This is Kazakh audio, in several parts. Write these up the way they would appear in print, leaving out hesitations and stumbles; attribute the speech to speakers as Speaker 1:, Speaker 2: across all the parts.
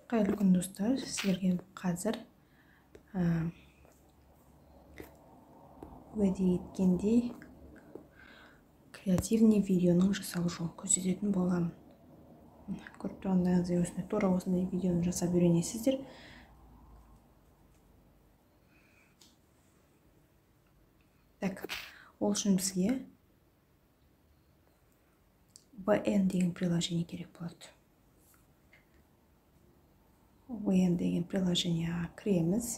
Speaker 1: Қайырлы күн достар, сіздерге қазір уәде еткендей креативный видеоның жасалу жолын көрсететін боламын. Көріп тұрғандарыңыздай осындай тура осындай видеоны жасап үйренесіздер. Так, ол үшін бізге VN деген приложение керек болады. VN деген приложенияға кіреміз.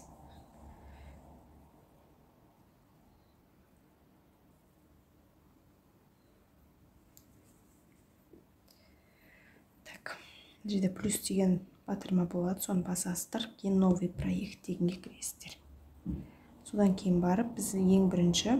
Speaker 1: Так, жерде плюс деген батырма болады, соны басасыздар, кейін новый проект дегенге кіресіздер. Содан кейін барып, біз ең бірінші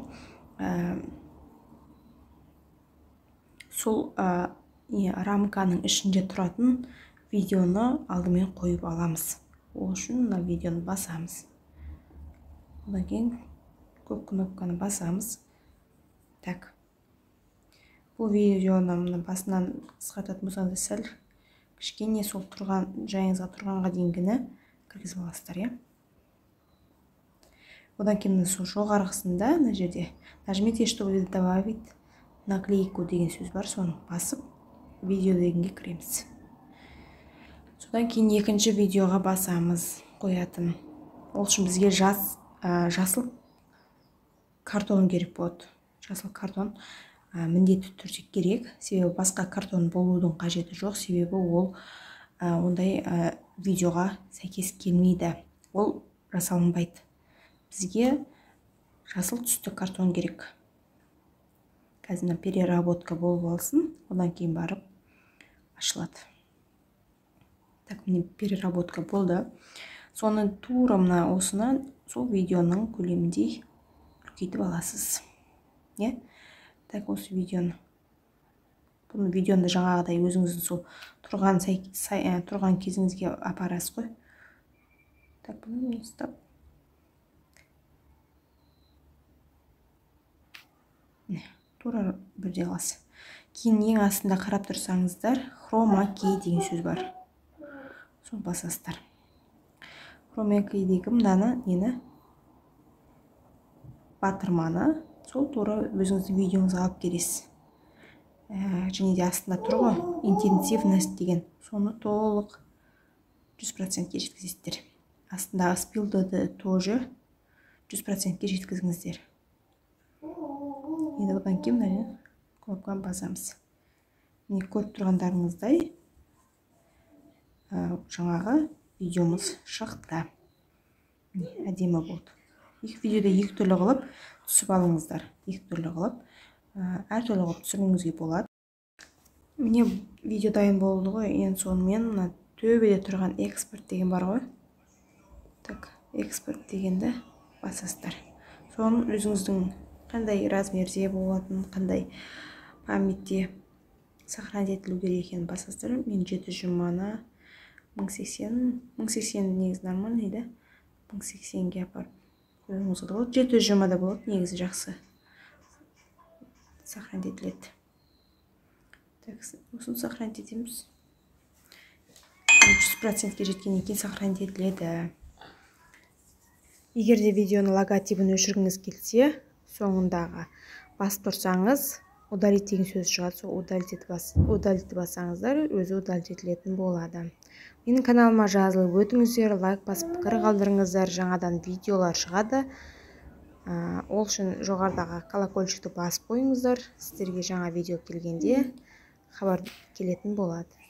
Speaker 1: сол рамканың ішінде тұратын видеоны алдымен қойып аламыз. Ол үшін мына видеоны басамыз. Одан кейін көк кнопканы басамыз. Так. Бұл видеоны басынан қысқартатын болсаңыз сәл кішкене сол тұрған жайыңызға тұрғанға дейінгіні кіргізіп аласыздар, иә. Одан кейін сол жоғарғысында мына жерде нажмите, чтобы добавить наклейку деген сөз бар, соны басып видео дегенге кіреміз. Содан кейін екінші видеоға басамыз қоятын. Ол үшін бізге жасыл картон керек болады. Жасыл картон міндетті түрде керек, себебі басқа картон болудың қажеті жоқ, себебі ол ондай видеоға сәйкес келмейді. Ол жасалынбайды. Бізге жасыл түсті картон керек. Қазір переработка болып алсын, одан кейін барып ашылады. Так, міне переработка болды. Соны тура мына осыны сол видеоның көлеміндей үлкейтіп аласыз. Не? Так, осы видеоны. Бұны видеоны жаңағыдай өзіңіздің сол тұрған кезіңізге апарасыз ғой. Так, бұны мен ұстап. Тура бірде қаласы. Кейін ең астында қарап тұрсаңыздар, хрома кей деген сөз бар. Соны басасыздар. Хрома кейдегі мынаны нені батырманы сол тура өзіңіздің видеоңызға алып келесіз. Және де астында тұр ғой, интенсивность деген. Соны толық 100%-ке жеткізесіздер. Астындағы спилдоды тоже 100%-ке жеткізіңіздер. Енді одан кейін кнопканы басамыз. Міне көріп тұрғандарыңыздай жаңағы видеомыз шықты. Әдемі болды. Екі видеода екі түрлі қылып түсіп алыңыздар. Екі түрлі қылып, әр түрлі қылып түсіруіңізге болады. Міне видео дайын болды ғой. Енді сонымен төбеде тұрған экспорт деген бар ғой. Так, экспорт дегенді басасыздар. Соның өзіңіздің қандай размерде болатын, қандай памятте сохранить етілу керек екенін басасыздар. Мен 720-ны 1080 негізі нормальный, да? 1080-ге апарып қойуыңызға болады. 720-да болады, негізі жақсы сохранить етіледі. Так, осыны сохранить етеміз. 100%-ке жеткеннен кейін сохранить етіледі. Егер де видеоны логотипін өшіргіңіз келсе, соңындағы басып тұрсаңыз, удалить деген сөз шығады, сол удалить басаңыздар, өзі удалить етілетін болады. Менің каналыма жазылып өтіңіздер, лайк басып пікір қалдырыңыздар, жаңадан видеолар шығады. Ол үшін жоғарыдағы колокольчикті басып қойыңыздар, сіздерге жаңа видео келгенде хабар келетін болады.